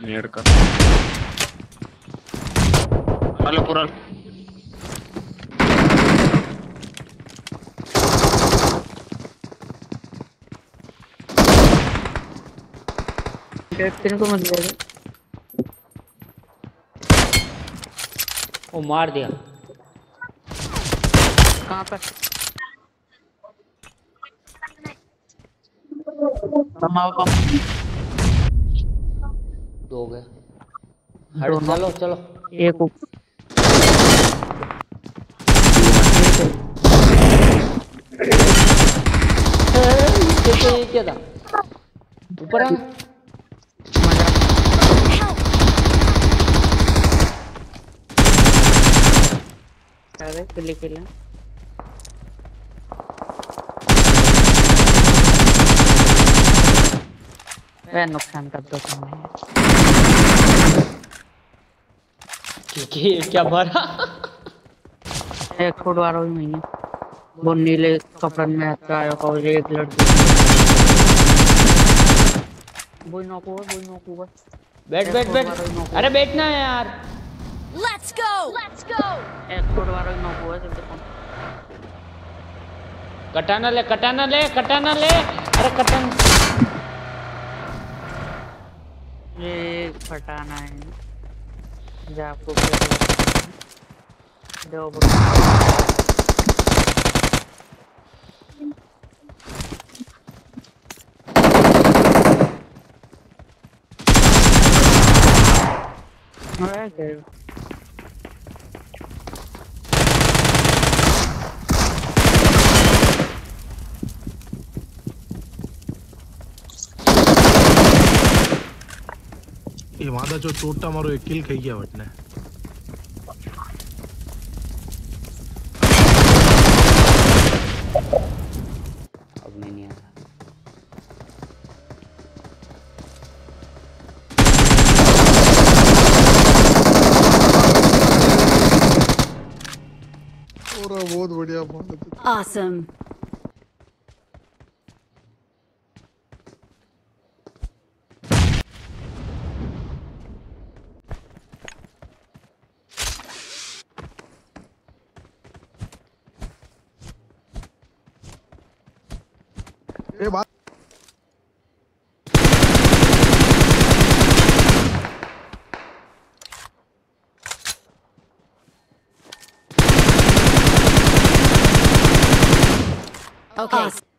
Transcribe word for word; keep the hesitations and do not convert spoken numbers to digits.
नेर का हेलो पूरा तेरे को मत ले। वो मार दिया। कहाँ पर? दो हो गए। हट चलो चलो। एक ऊपर ये क्या था? ऊपर आ। अरे किले किले वह नुकसान कर दो तुमने। क्या मारा? एक छोड़वा रहा हूँ मैंने। वो नीले कपड़न में आता है और एक लड़की बोई नौको है बोई नौको है। बैठ बैठ बैठ। अरे बैठना है यार। Let's go! Let's go! एक छोड़वा रहा हूँ नौको है जल्दी फोन। कटाना ले कटाना ले कटाना ले। अरे कटाना ये फटाना है जा आपको दो Okay. ये वादा जो चोटा मारो एक किल खाई गया बटने। अब मैं नहीं आ रहा। और बहुत बढ़िया बात है। Awesome. ये बात Okay.